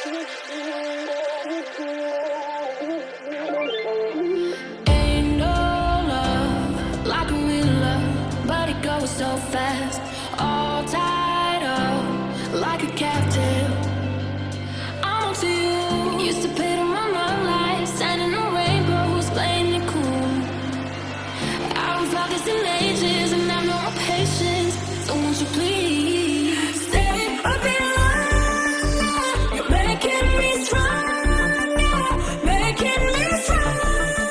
Ain't no love like a real love, but it goes so fast. All tied up like a captive. I'm to you. Used to pay to my love life, standing on rainbows, playing it cool. I haven't felt this in ages, and I've no patience. So won't you please stay a bit longer? You're making me stronger, making me stronger.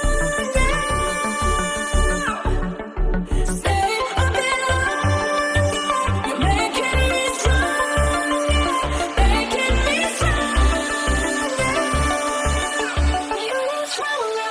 Stay a bit longer. You're making me stronger, making me stronger. You're stronger.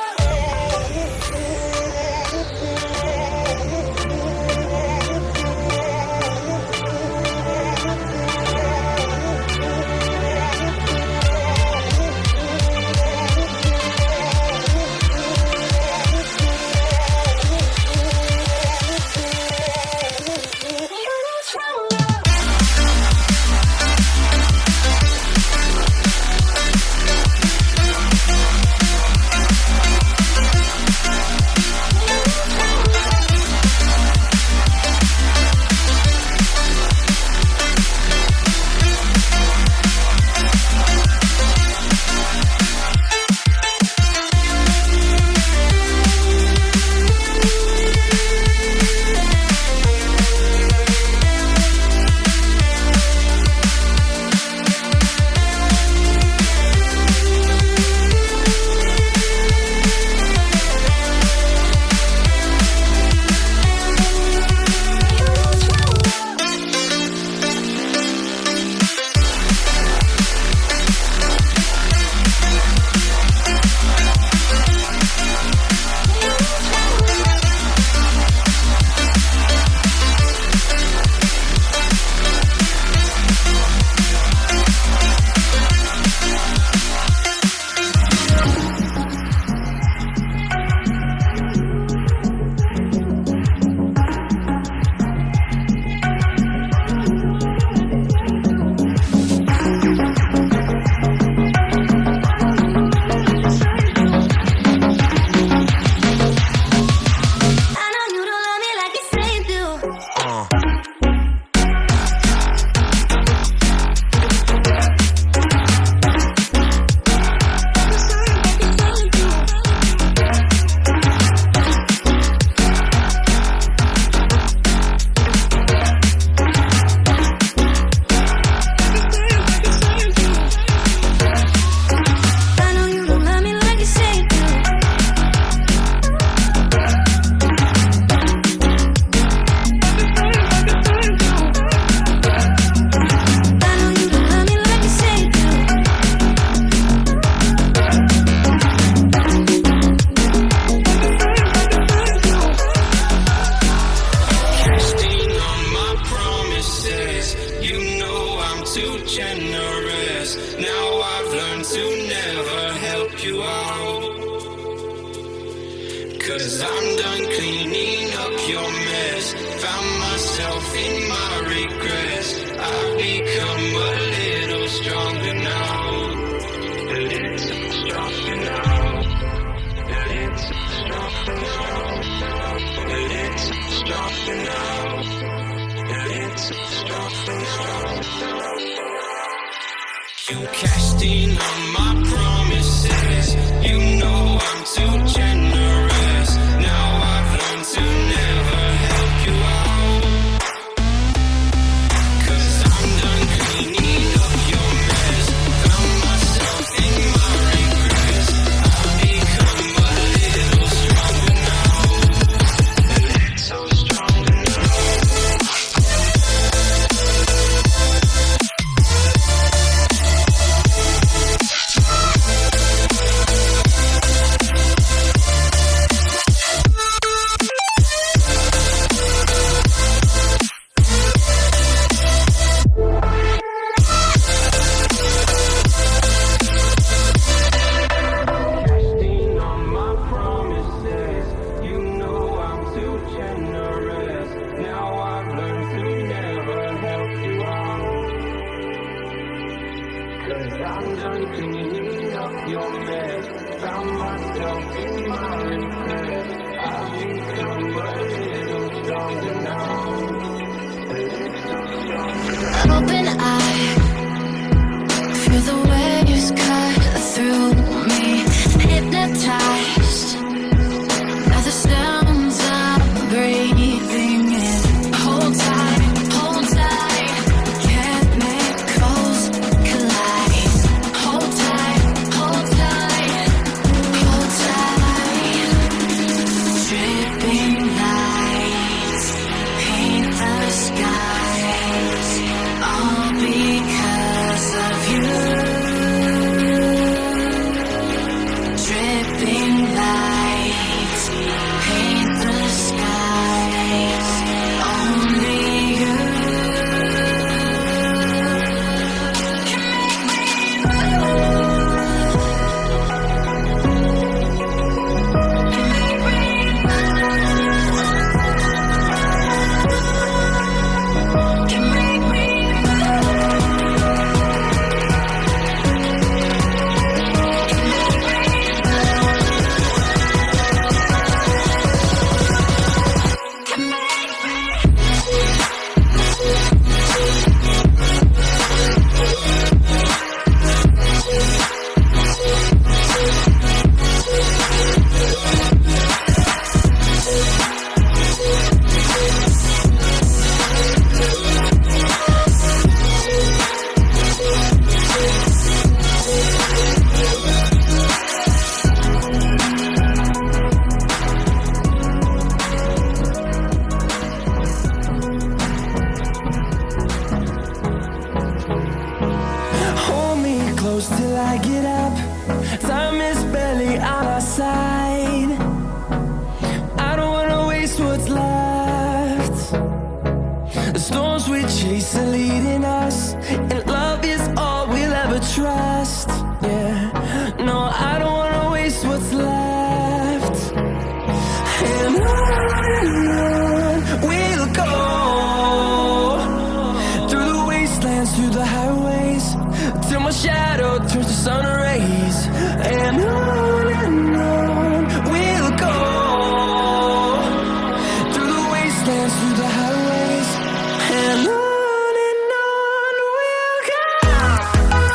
You cashed in on my promises. You know I'm too generous. Now I've learned to never help you out. 'Cause I'm done cleaning up your mess. Found myself in my regrets. I've become a little stronger now. A little stronger now. I'm done cleaning up your mess. Found myself in my regret. I've become a little stronger now. A little stronger. Open eye, feel the waves cut through me. Hypnotized by the sounds I'm breathing in. Hold tight, hold tight. Chemicals collide. Hold tight, hold tight, hold tight. Dripping lights paint the skies, all because of you. Dripping lights paint the skies, only you can make me Hold me close till I get up. Time is barely on our side. I don't wanna waste what's left. The storms we chase are leading us, and love is all we'll ever trust. Yeah, no, I don't wanna waste what's left. And on we'll go, through the wastelands, through the highways, till my shadow turns to sun rays. And on we'll go, through the wastelands, through the highways, and on we'll go.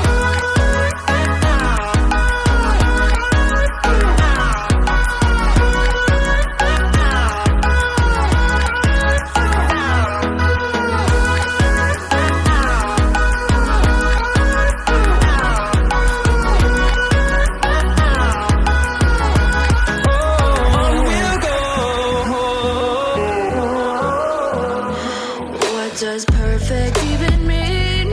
What does perfect even mean?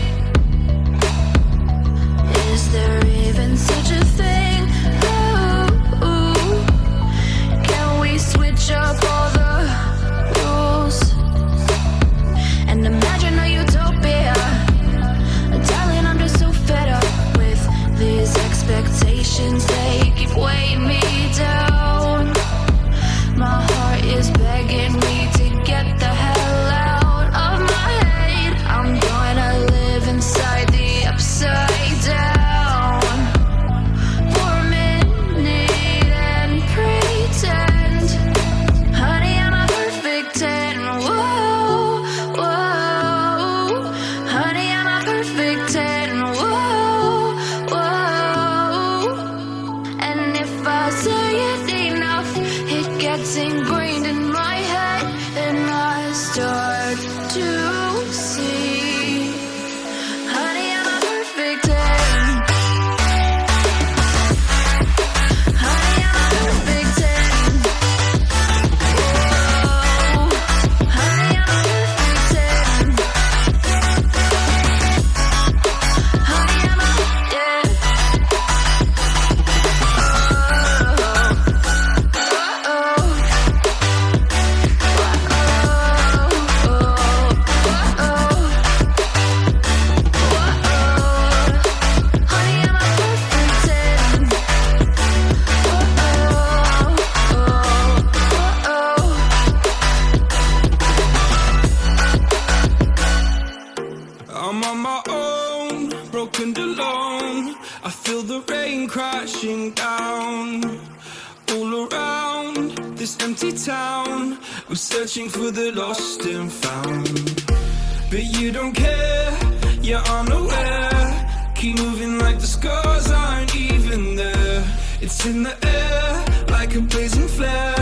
Is there even such a thing? Ooh, can we switch up all the rules and imagine a utopia? Darling, I'm just so fed up with these expectations. They keep weighing me down. My heart is begging me to get the hell out of my head. I'm gonna live inside the upside down for a minute and pretend, honey, I'm a perfect 10. Whoa, whoa, honey, I'm a perfect 10. Whoa, whoa, and if I say it enough, it gets ingrained in my head, and I start to see, honey, I'm a perfect 10. Honey, I'm a perfect 10. Whoa, honey, I'm a perfect 10. Honey, I'm a, yeah. Oh, oh, oh. broken, alone. I feel the rain crashing down all around this empty town. I'm searching for the lost and found, but you don't care, you're unaware. Keep moving like the scars aren't even there. It's in the air like a blazing flare.